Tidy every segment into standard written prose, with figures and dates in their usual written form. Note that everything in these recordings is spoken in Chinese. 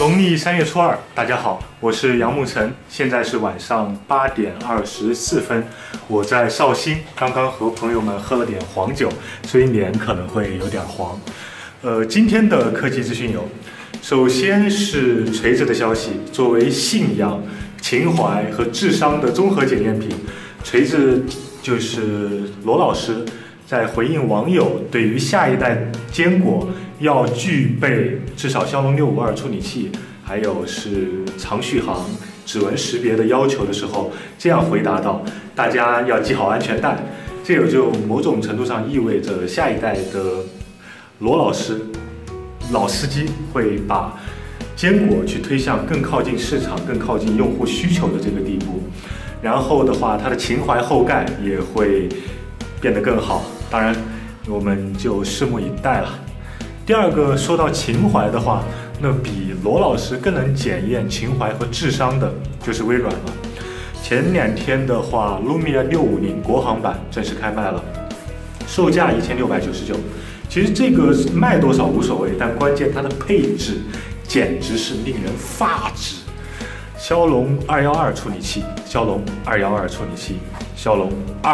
农历3月初2，大家好，我是杨沐晨，现在是晚上8点24分，我在绍兴，刚刚和朋友们喝了点黄酒，所以脸可能会有点黄。今天的科技资讯有，首先是锤子的消息，作为信仰、情怀和智商的综合检验品，锤子就是罗老师在回应网友对于下一代坚果要具备至少骁龙652处理器，还有是长续航、指纹识别的要求的时候，这样回答道：大家要系好安全带。这也就某种程度上意味着下一代的罗老师、老司机会把坚果去推向更靠近市场、更靠近用户需求的这个地步。然后的话，它的情怀后盖也会变得更好。当然，我们就拭目以待了。第二个，说到情怀的话，那比罗老师更能检验情怀和智商的就是微软了。前2天的话 ，Lumia 650国行版正式开卖了，售价1699。其实这个卖多少无所谓，但关键它的配置简直是令人发指。骁龙212处理器，骁龙212处理器，骁龙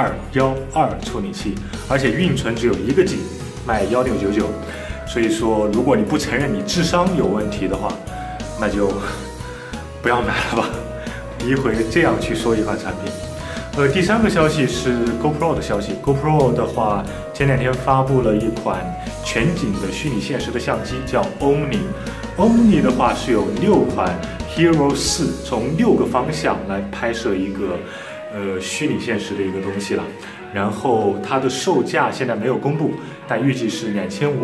212处理器，而且运存只有1个 G， 卖1699。所以说，如果你不承认你智商有问题的话，那就不要买了吧。一回这样去说一款产品。第3个消息是 GoPro 的消息。GoPro 的话，前2天发布了一款全景的虚拟现实的相机，叫 Omni。Omni 的话是有6款 Hero 4，从6个方向来拍摄一个虚拟现实的一个东西了。然后它的售价现在没有公布，但预计是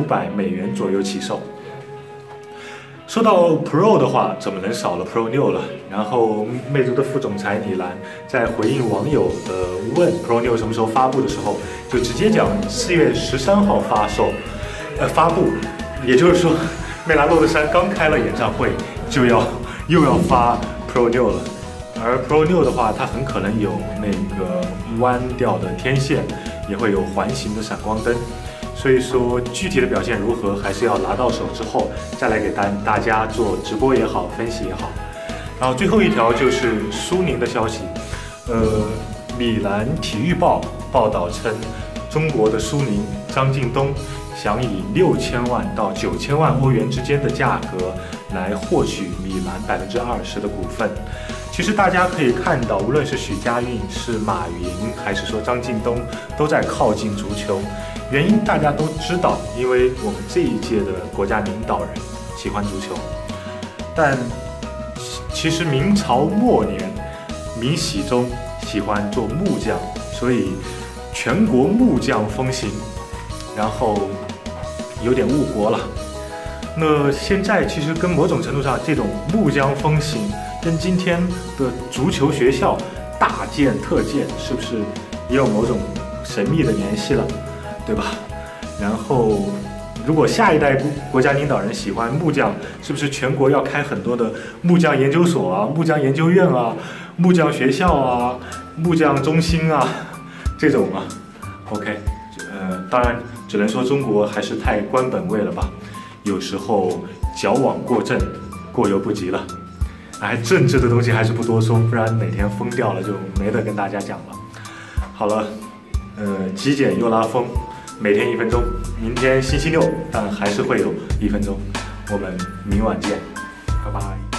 $2500左右起售。说到 Pro 的话，怎么能少了 Pro 6了？然后魅族的副总裁李兰在回应网友的问 Pro 6什么时候发布的时候，就直接讲4月13号发布，也就是说，魅蓝洛德山刚开了演唱会，又要发 Pro 6了。而 Pro 6的话，它很可能有那个弯掉的天线，也会有环形的闪光灯。所以说，具体的表现如何，还是要拿到手之后再来给大家做直播也好，分析也好。然后最后一条就是苏宁的消息，米兰体育报报道称，中国的苏宁张近东想以6000万到9000万欧元之间的价格来获取米兰20%的股份。其实大家可以看到，无论是许家印、是马云，还是说张近东，都在靠近足球。原因大家都知道，因为我们这一届的国家领导人喜欢足球。但其实明朝末年，明熹宗喜欢做木匠，所以全国木匠风行，然后有点误国了。那现在其实跟某种程度上，这种木匠风行跟今天的足球学校大建特建，是不是也有某种神秘的联系了？对吧？然后，如果下一代国家领导人喜欢木匠，是不是全国要开很多的木匠研究所啊、木匠研究院啊、木匠学校啊、木匠中心啊这种啊 ？OK， 当然只能说中国还是太官本位了吧，有时候矫枉过正，过犹不及了。哎，政治的东西还是不多说，不然哪天疯掉了就没得跟大家讲了。好了，极简又拉风。每天1分钟，明天星期六，但还是会有1分钟。我们明晚见，拜拜。